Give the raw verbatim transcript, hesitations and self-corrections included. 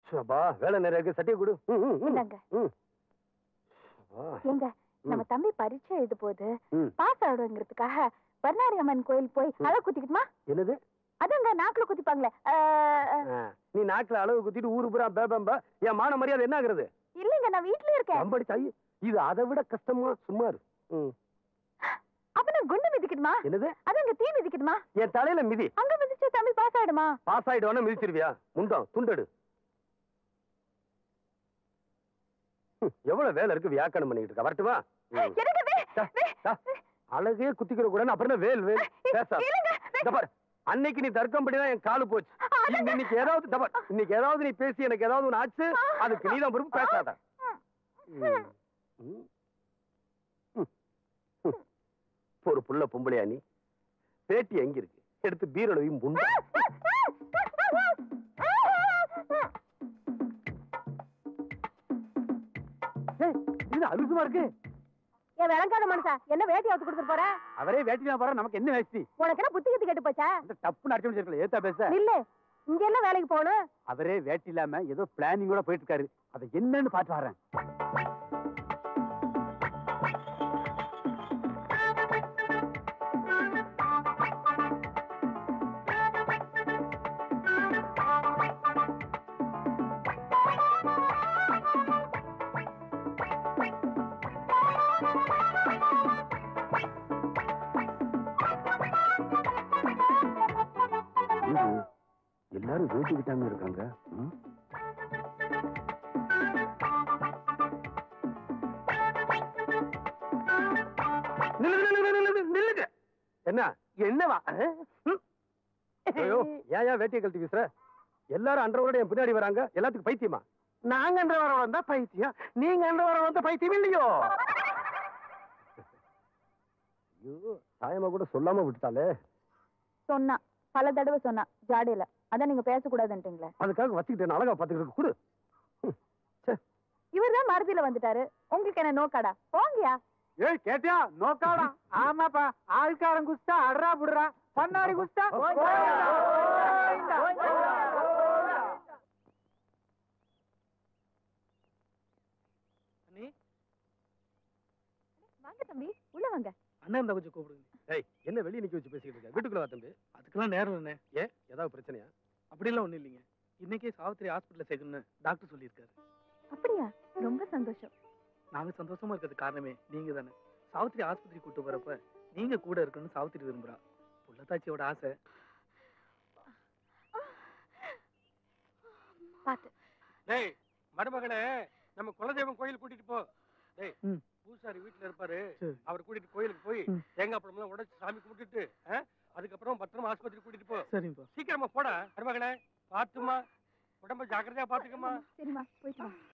சபா வேலை நிறைய சட்டியை கொடு. எங்க நம்ம தம்பி பரீட்சை எழுத போது பாஸ் ஆடுங்கிறதுக்காக பர்னாரி அம்மன் கோயில் போய் அளவு குத்திக்கிட்டுமா? என்னது? அதங்க நாக்குல குத்திப்பாங்களே. நீ நாக்குல அளவு குத்திட்டு ஊரு பூரா பேபம்பா என் மான மரியாதை என்ன ஆகுறது? இல்லங்க நான் வீட்லயே இருக்கேன். அம்படி தாய் இது அதை விட கஷ்டமா? சும்மா இரு. அப்ப நான் குண்டு மிதிக்கணுமா? என்னது? அதங்க தீ மிதிக்கணுமா? என் தலையில மிதி. அங்க மிதிச்சா தம்பி பாஸ் ஆயிடுமா? பாஸ் ஆயிடுவானா மிதிச்சிருவியா? முண்டம் துண்டெடு. எவ்வளவு வேலை இருக்கு வியாக்கணம் பண்ணிட்டு இருக்க. வரட்டுமா? அழகே குத்திக்கிற கூட அப்புறம் வேல் வேல் பேச. அன்னைக்கு நீ தர்க்கம் பண்ணிதான் என் காலு போச்சு. இன்னைக்கு ஏதாவது தபர் இன்னைக்கு ஏதாவது நீ பேசி எனக்கு ஏதாவது ஒன்று ஆச்சு அதுக்கு நீதான் பொறுப்பு. பேசாத. ஒரு புள்ள பொம்பளையா நீ? பேட்டி எங்க இருக்கு? எடுத்து பீரளவையும் முண்ட. இது அலுசுமா இருக்கு. ஏன் விளங்காத மனுஷா என்ன வேட்டி அவுத்து கொடுத்துட்டு போற? அவரே வேட்டி தான் போற. நமக்கு என்ன வேஷ்டி? உனக்கு என்ன புத்தி கத்தி கேட்டு போச்சா? டப்புன்னு அடிச்சு வச்சிருக்கல. ஏத்தா பேச இல்ல. இங்க எல்லாம் வேலைக்கு போகணும். அவரே வேட்டி இல்லாம ஏதோ பிளானிங் கூட போயிட்டு இருக்காரு. அதை என்னன்னு பாத்து வரேன். எல்லாரும் வேட்டிக்கிட்டாம இருக்காங்க. என்ன என்னவா? ஏன் வேட்டியை கழட்டி வீசுற? எல்லாரும் அன்றவரோட என் பின்னாடி வராங்க. எல்லாத்துக்கும் பைத்தியமா? நாங்க அன்றவர வந்தா பைத்தியம், நீங்க அன்றவர வந்த பைத்தியம் இல்லையோ? ஐயோ சாயமா கூட சொல்லாம விட்டுட்டாலே. சொன்னா பல தடவை சொன்னா ஜாடையில. அதான் நீங்க பேசக்கூடாதுன்றீங்களே. அதுக்காக வச்சுக்கிட்டு அழகா பாத்துக்கிட்டு கொடு. இவர்தான் மருதியில வந்துட்டாரு. உங்களுக்கு என்ன நோக்காடா? போங்கயா. ஏய் கேட்டியா? நோக்காடா? ஆமாப்பா. ஆள்காரன் குஸ்தா அடரா புடுறா. பண்ணாரி குஸ்தா வாங்க தம்பி உள்ள வாங்க. அண்ணன் தான் கொஞ்சம் கூப்பிடுங்க. ஏய் என்ன வெளிய நிக்க வச்சு பேசிக்கிட்டு இருக்க? வீட்டுக்குள்ள வா தம்பி. அதுக்கெல்லாம் நேரம் என்ன? ஏன் ஏதாவது பிரச்சனையா? அப்படி எல்லாம் ஒண்ணும் இல்லைங்க. இன்னைக்கே சாவித்திரி ஹாஸ்பிடல்ல சேர்க்கணும்னு டாக்டர் சொல்லியிருக்காரு. அப்படியா? ரொம்ப சந்தோஷம். நாங்க சந்தோஷமா இருக்கிறது காரணமே நீங்க தானே. சாவித்திரி ஆஸ்பத்திரி கூட்டு போறப்ப நீங்க கூட இருக்கணும்னு சாவித்திரி விரும்புறா. புள்ளத்தாச்சியோட ஆசை. பாத்து டேய் மருமகனே நம்ம குலதெய்வம் கோயில் கூட்டிட்டு போ. டேய் பூசாரி வீட்டுல இருப்பாரு. அவர் கூட்டிட்டு கோயிலுக்கு போய் தேங்காய் பழம் எல்லாம் உடைச்சு சாமி கும்பிட்டுட்டு அதுக்கப்புறம் பத்திரமா ஆஸ்பத்திரி கூட்டிட்டு போ. சரிப்பா. சீக்கிரமா போடா மருமகனே. பாத்துமா உடம்ப ஜாக்கிரதையா பாத்துக்கமா. சரிமா போயிட்டு வா.